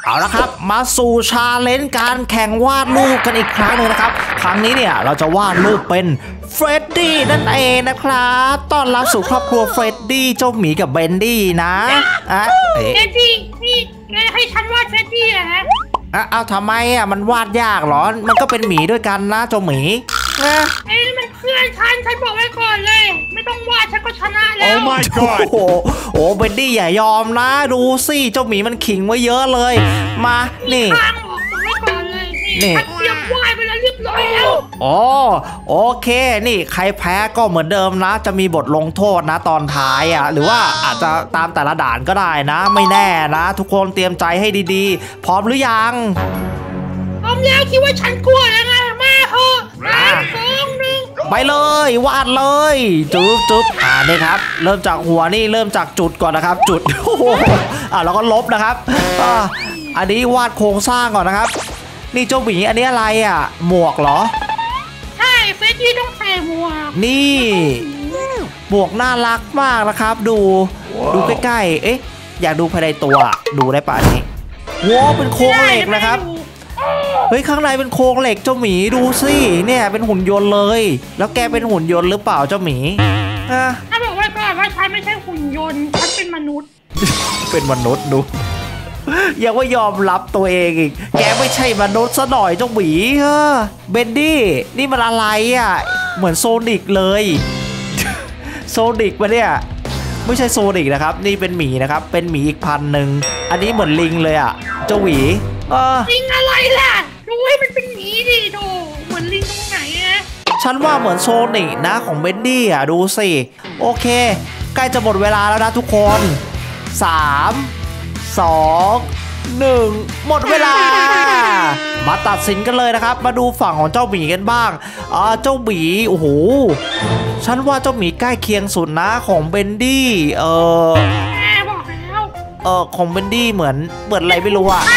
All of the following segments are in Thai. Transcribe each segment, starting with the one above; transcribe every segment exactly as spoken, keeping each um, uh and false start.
เอาละครับมาสู่ชาเลนจ์การแข่งวาดรูปกันอีกครั้งหนึ่งนะครับครั้งนี้เนี่ยเราจะวาดรูปเป็นเฟรดดี้นั่นเองนะครับต้อนรับสู่ครอบครัวเฟรดดี้เจ้าหมีกับเบนดี้นะอ่ะเฟรดดี้นี่ให้ฉันวาดเฟรดดี้นะอ่ะเอาทำไมอ่ะมันวาดยากหรอมันก็เป็นหมีด้วยกันนะเจ้าหมีนะไอ้มันเพื่อนฉันฉันบอกไว้ก่อนเลยไม่ต้องวาดฉันก็ชนะแล้วโอ้ my god โอ้โหเบนดี้อย่ายอมนะดูสิเจ้าหมีมันขิงไว้เยอะเลยมานี่ทางออกไว้ก่อนเลยนี่ฉันเตรียมวาดไปแล้วเรียบร้อยแล้วอ๋อโอเคนี่ใครแพ้ก็เหมือนเดิมนะจะมีบทลงโทษนะตอนท้ายอ่ะหรือว่าอาจจะตามแต่ละด่านก็ได้นะไม่แน่นะทุกคนเตรียมใจให้ดีๆพร้อมหรือยังพร้อมแล้วคิดว่าฉันกลัวแล้วไงมาเถอะมาสองหนึ่งไปเลยวาดเลยจุ๊บจุ๊บอ่านี่ครับเริ่มจากหัวนี่เริ่มจากจุดก่อนนะครับจุดอ่าแล้วก็ลบนะครับอ่าอันนี้วาดโครงสร้างก่อนนะครับนี่เจ้าหมีอันนี้อะไรอ่ะหมวกเหรอใช่เฟซที่ต้องใส่หมวกนี่หมวกน่ารักมากนะครับดู wow. ดูใกล้ๆเอ๊ะอยากดูภายในตัวดูได้ป่ะนี่ว้าวเป็นโครงเหล็กนะครับเฮ้ยข้างในเป็นโครงเหล็กเจ้าหมีดูสิเนี่ยเป็นหุ่นยนต์เลยแล้วแกเป็นหุ่นยนต์หรือเปล่าเจ้าหมีอ่ะถ้าบอกไว้ก่อนว่าฉันไม่ใช่หุ่นยนต์ฉันเป็นมนุษย์เป็นมนุษย์ดูยังว่ายอมรับตัวเองอีกแกไม่ใช่มนุษย์ซะหน่อยเจ้าหมีเออเบนดี้นี่มันอะไรอ่ะเหมือนโซนิกเลยโซนิกปะเนี่ยไม่ใช่โซนิกนะครับนี่เป็นหมีนะครับเป็นหมีอีกพันหนึ่งอันนี้เหมือนลิงเลยอ่ะเจ้าหวีเออลิงอะไรล่ะดูให้มันเป็นหมีดิโธ่เหมือนลิงตรงไหนอะฉันว่าเหมือนโซนิกนะของเบนดี้อ่ะดูสิโอเคใกล้จะหมดเวลาแล้วนะทุกคนสามสองหนึ่งหมดเวลามาตัดสินกันเลยนะครับมาดูฝั่งของเจ้าหมีกันบ้างอ่าเจ้าหมีโอ้โหฉันว่าเจ้าหมีใกล้เคียงสุดนะของเบนดี้เออบอกแล้วเออของเบนดี้เหมือนเหมือนอะไรไม่รู้อะ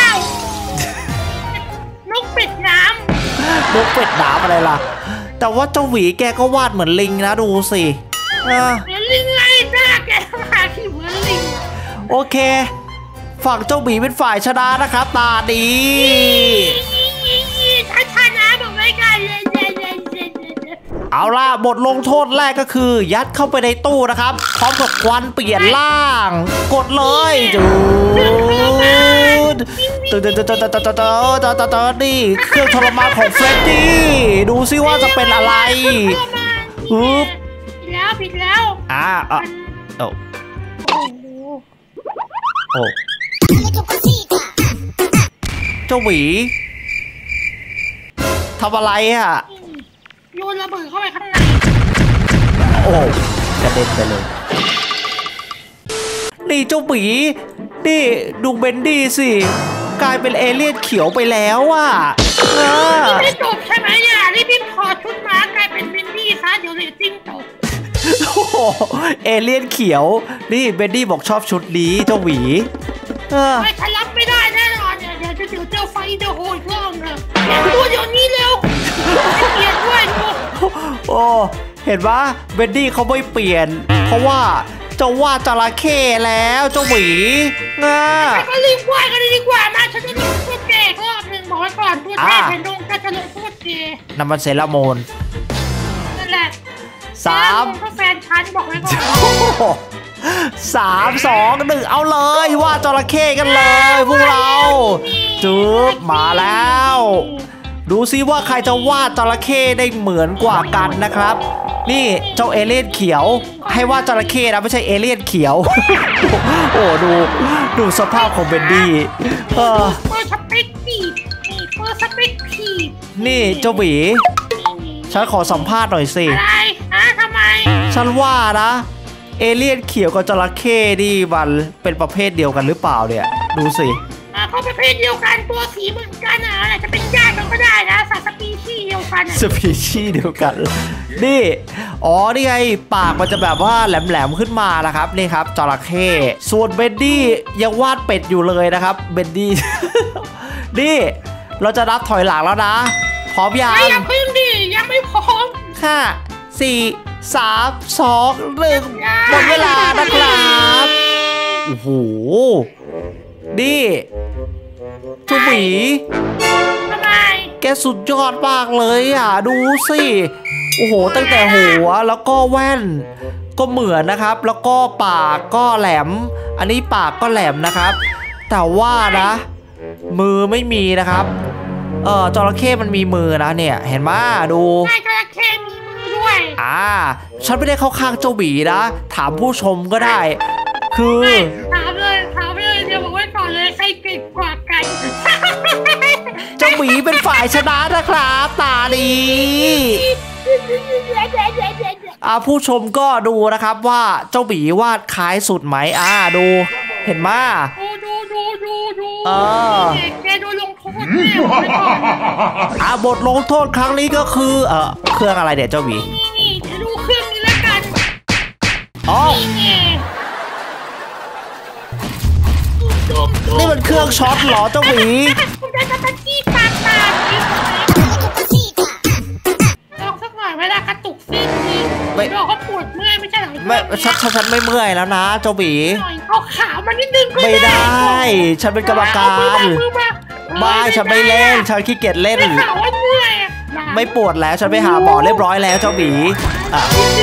นกเป็ดน้ำนกเป็ดน้ำอะไรล่ะแต่ว่าเจ้าหวีแกก็วาดเหมือนลิงนะดูสิเหมือนลิงไงหน้าแกมาที่เหมือนลิงโอเคฝั่งเจ้าหมีเป็นฝ่ายชนะนะครับตาดีถ้าชนะบอกไว้กันเลยเอาล่ะบทลงโทษแรกก็คือยัดเข้าไปในตู้นะครับพร้อมกับควันเปลี่ยนร่างกดเลยจูดตื่นตื่นตื่นตื่นตื่นตื่นตื่นตื่นนี่เครื่องทรมานของเฟรดดี้ดูซิว่าจะเป็นอะไรปึ๊บผิดแล้วผิดแล้วอ่าอ่ะโอ้โอ้เจ้าหวีทำอะไรอ่ะโยนระเบิดเข้าไปข้างในโอ้กระเด็นไปเลยนี่เจ้าหมีนี่ดูเบนดี้สิกลายเป็นเอเลี่ยนเขียวไปแล้วอ่ะนี่ไม่จบใช่ไหมเนี่ยรีบรีบถอดชุดมากลายเป็นเบนดี้ซะเดี๋ยวเรตติ้งตกโอ้เอเลี่ยนเขียวนี่เบนดี้บอกชอบชุดนี้เจ้าหวีไม่ฉันรับไม่ได้แน่นอนเนี่ยเดี๋ยวจะเดี๋ยวเจอไฟเดี๋ยวโหดเรื่องเลยตัวเดี๋ยวนี้เร็วเปลี่ยนด้วยโอ้เห็นปะเบนดี้เขาไม่เปลี่ยนเพราะว่าจะวาดจระเข้แล้วเจ้าหวีง่าก็รีบวาดกันดีกว่ามาฉันจะลงโทษแกรอบหนึ่งบอกไว้ก่อนตัวแทนเป็นดงก็จะลงโทษแกน้ำมันเซราโมนนั่นแหละสามก็แฟนฉันบอกไว้ก่อนสามสองหนึ่งเอาเลยวาดจระเข้กันเลยพวกเราจุ๊บมาแล้วดูซิว่าใครจะวาดจระเข้ได้เหมือนกว่ากันนะครับนี่เจ้าเอเลี่ยนเขียวให้วาดจระเข้นะไม่ใช่เอเลี่ยนเขียวโอ้ดูดูสภาพของเบนดี้เออเปิดสเปคผีเปิดสเปคผีนี่เจ้าหมีฉันขอสัมภาษณ์หน่อยสิอะไรฮะทำไมฉันว่านะเอเลี่ยนเขียวกับจระเข้นี่มันเป็นประเภทเดียวกันหรือเปล่าเนี่ยดูสิเขาประเภทเดียวกันตัวสีเหมือนกันนะอาจจะเป็นญาติกันก็ได้นะสัตว์สปีชีส์เดียวกันสปีชีส์เดียวกันนี่อ๋อนี่ไงปากมันจะแบบว่าแหลมๆขึ้นมานะครับนี่ครับจระเข้ส่วนเบนดี้ยังวาดเป็ดอยู่เลยนะครับเบนดี้นี่เราจะนับถอยหลังแล้วนะพร้อมยังยังเพิ่งดิยังไม่พร้อมห้าสี่สามสองหนึ่งหมดเวลานะครับโอ้โหนี่เจ้าหมีทำไมแกสุดยอดมากเลยอ่ะดูสิโอ้โหตั้งแต่หัวแล้วก็แว่นก็เหมือนนะครับแล้วก็ปากก็แหลมอันนี้ปากก็แหลมนะครับแต่ว่านะมือไม่มีนะครับเออจระเข้มันมีมือนะเนี่ยเห็นไหมดูใช่จระเข้มีมือด้วยอ่าฉันไม่ได้เข้าข้างเจ้าหมีนะถามผู้ชมก็ได้ คือถามเลยถามเลยเดี๋ยวบอกไว้ก่อนเลยใครเก่งกว่ากันเจ้าหมีเป็นฝ่ายชนะนะครับตาดีอ่าผู้ชมก็ดูนะครับว่าเจ้าหมีวาดคล้ายสุดไหมอ่าดูเห็นไหมดูดูดูดูดูเออแกโดนลงโทษแน่ไว้ก่อนอ่าบทลงโทษครั้งนี้ก็คือเออเครื่องอะไรเดี๋ยวเจ้าหมีนี่นี่จะดูเครื่องนี้แล้วกันอ๋อนี่ไงนี่มันเครื่องช็อตเหรอเจ้าหมีคุณจะตะกี้ตาตาลองสักหน่อยเวลากระตุกซิ้นนี่เราก็ปวดเมื่อยไม่ใช่หรอไม่ฉันฉันฉันไม่เมื่อยแล้วนะเจ้าหมีหน่อยเอาขามานิดนึงก็ไม่ได้ ฉันเป็นกรรมการไม่ฉันไม่เล่นฉันขี้เกียจเล่นไม่ขาว่าเมื่อยไม่ปวดแล้วฉันไปหาหมอเรียบร้อยแล้วเจ้าหมีอ่ะ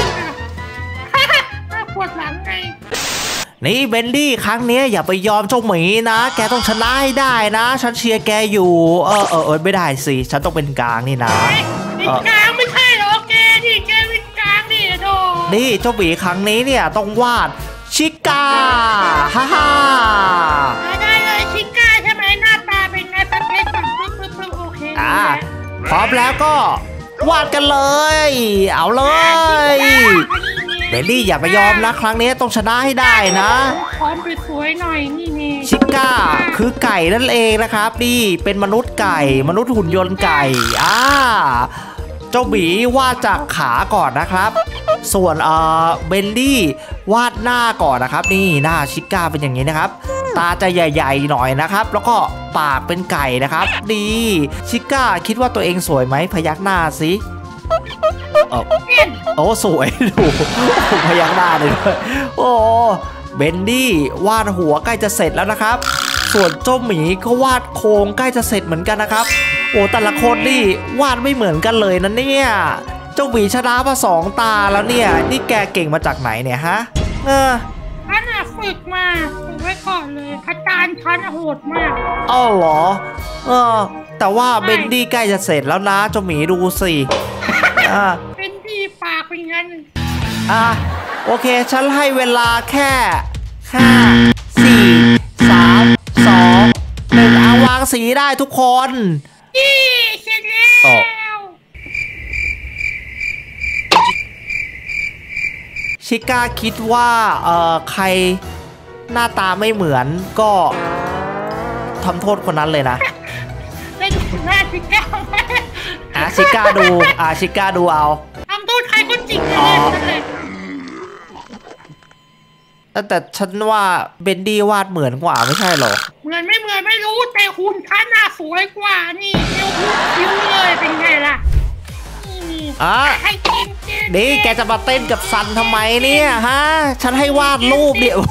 ปวดหลังไงนี่เบนดี้ครั้งนี้อย่าไปยอมเจ้าหมีนะแกต้องชนะให้ได้นะฉันเชียร์แกอยู่เออเออเออไม่ได้สิฉันต้องเป็นกลางนี่นะเป็นกลางไม่ใช่หรอแกดิแกเป็นกลางดิโธ่นี่เจ้าหมีครั้งนี้เนี่ยต้องวาดชิก้าฮ่าฮ่าได้เลยชิก้าใช่ไหมหน้าตาเป็นไงประเภทแบบปึ๊บปึ๊บปึ๊บโอเคอ่ะพร้อมแล้วก็วาดกันเลย เอาเลยเบนดี้อย่าไปยอมนะครั้งนี้ต้องชนะให้ได้นะพร้อมไปสวยหน่อยนี่นี่ชิก้าคือไก่นั่นเองนะครับนี่เป็นมนุษย์ไก่มนุษย์หุ่นยนต์ไก่อ่าเจ้าหมีวาดจากขาก่อนนะครับ ส่วนเอ่อเบนดี้วาดหน้าก่อนนะครับนี่หน้าชิก้าเป็นอย่างนี้นะครับ ตาจะใหญ่ๆหน่อยนะครับ แล้วก็ปากเป็นไก่นะครับดีชิก้าคิดว่าตัวเองสวยไหมพยักหน้าสิเออโอ้สวยดูพยักหน้าเลยด้วยโอ้เบนดี้วาดหัวใกล้จะเสร็จแล้วนะครับ ส่วนเจ้าหมีก็วาดโครงใกล้จะเสร็จเหมือนกันนะครับโอ้แต่ละคนนี่วาดไม่เหมือนกันเลยนะเนี่ยเจ้าหมีชนะมาสองตาแล้วเนี่ยนี่แกเก่งมาจากไหนเนี่ยฮะเออฉันอะฝึกมาฝึกไว้ก่อนเลยอาจารย์ฉันโหดมากอ้าวเหรอเออแต่ว่าเบนดี้ใกล้จะเสร็จแล้วนะเจ้าหมีดูสิอ่าเป็นดีปากเป็นงั้นอ่ะโอเคฉันให้เวลาแค่ห้าสี่สามสองหนึ่งเอาวางสีได้ทุกคนยี่เสร็จแล้วชิก้าคิดว่าเอ่อใครหน้าตาไม่เหมือนก็ทำโทษคนนั้นเลยนะได้ดูหน้าชิก้าไหมอ่ะชิก้าดูอ่ะชิก้าดูเอาทำโทษใครก็จริงเลยเลยแต่ฉันว่าเบนดี้วาดเหมือนกว่าไม่ใช่หรอเหมือนไม่เหมือนไม่รู้แต่หุ่นฉันน่ะสวยกว่านี่เอวหุ่นคิ้วเลยเป็นไงล่ะนี่อ่ะให้จริงจริงนี่แกจะมาเต้นกับซันทำไมเนี่ยฮะฉันให้วาดรูปเดี๋ยว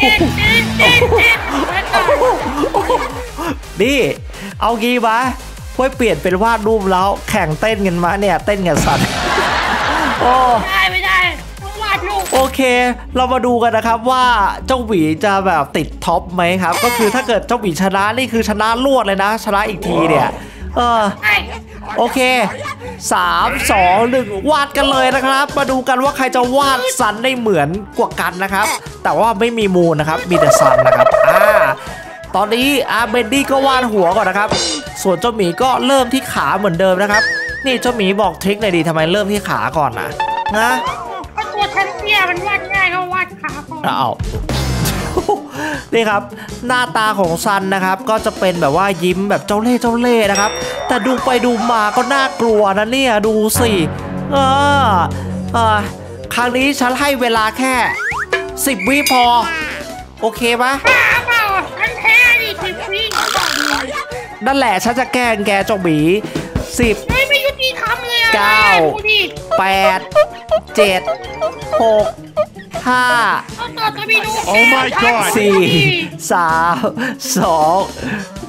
นี่เอางี้มาค่อยเปลี่ยนเป็นวาดรูปแล้วแข่งเต้นกันมาเนี่ยเต้นกับซัน โอ้ได้ไม่ได้ต้องวาดรูปโอเค เรามาดูกันนะครับว่าเจ้าหวีจะแบบติดท็อปไหมครับ ก็คือถ้าเกิดเจ้าหวีชนะนี่คือชนะรวดเลยนะ ชนะอีกทีเนี่ยเออใช่โอเคสามสองหนึ่งวาดกันเลยนะครับ มาดูกันว่าใครจะวาดซันได้เหมือนกว่ากันนะครับ แต่ว่าไม่มีมูลนะครับมีแต่ซันนะครับอ่าตอนนี้อาเบนดี้ก็วาดหัวก่อนนะครับ ส่วนเจ้าหมีก็เริ่มที่ขาเหมือนเดิมนะครับ นี่เจ้าหมีบอกทริคหน่อยดีทำไมเริ่มที่ขาก่อนนะนะก็ตัวฉันเตี้ยมันวาดง่ายก็วาดขาก่อนเอา นี่ครับหน้าตาของซันนะครับก็จะเป็นแบบว่ายิ้มแบบเจ้าเล่ห์เจ้าเล่ห์นะครับ แต่ดูไปดูมาก็น่ากลัวนะเนี่ยดูสิเออเออครั้งนี้ฉันให้เวลาแค่สิบวิพอโอเคปะบ้าเปล่าฉันแพ้ดิสิบวิก่อนเลยนั่นแหละฉันจะแกล้งแกเจ้าหมีสิบเฮ้ยไม่ยุติธรรมเลยอะเก้าดูดิแปดเจ็ดหกห้าเอาต่อจะไปดู Oh my god สี่สามสอง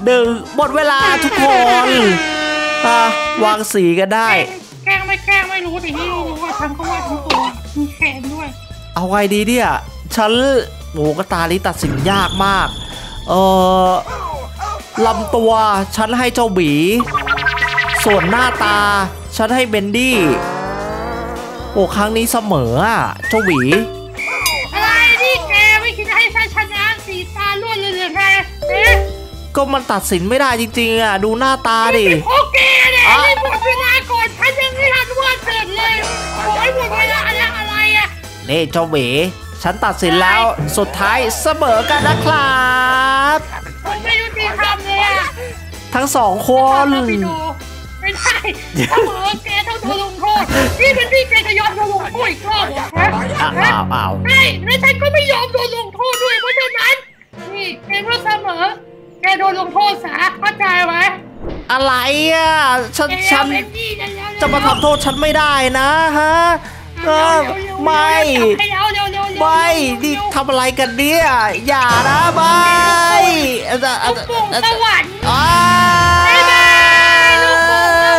หนึ่งหมดเวลาทุกคนอ่ะวางสีกันได้แกล้งไม่แกล้งไม่รู้แต่ที่รู้ว่าทำก็ว่าทั้งตัวมีแขนด้วยเอาไงดีเนี่ยฉันโอ้กระตานี้ตัดสินยากมากเออลำตัวฉันให้เจ้าหมีส่วนหน้าตาฉันให้เบนดี้โอ้ครั้งนี้เสมออ่ะเจ้าหมีอะไรนี่แกไม่คิดให้ฉันชนะสีตาล้วนเลยหรือไงเอ๊ะก็มันตัดสินไม่ได้จริงๆอ่ะดูหน้าตาดิโอเคเนี่ยรีบหมดเวลาก่อนฉันยังไม่ทันว่าเสร็จเลยโอ้ยหมดเวลาอะไรอะไรอ่ะนี่เจ้าหมีฉันตัดสินแล้วสุดท้ายเสมอกันนะครับไม่ยุติธรรมเลยอ่ะทั้งสองคนไม่ได้เสมอแกต้องโดนลงโทษนี่เป็นที่แกจะยอมโดนลงโทษอีกรอบเหรอฮะอ้าวอ้าวใช่แล้วฉันก็ไม่ยอมโดนลงโทษด้วยเพราะฉะนั้นนี่แกเมื่อเสมอแกโดนลงโทษซะเข้าใจไหมอะไรอ่ะฉันฉันจะมาทำโทษฉันไม่ได้นะฮะเออไม่ไม่นี่ทำอะไรกันเนี่ยอย่านะไม่ลูกโป่งสวรรค์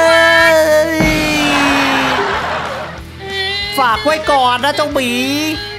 ฝากไว้ก่อนนะเจ้าหมี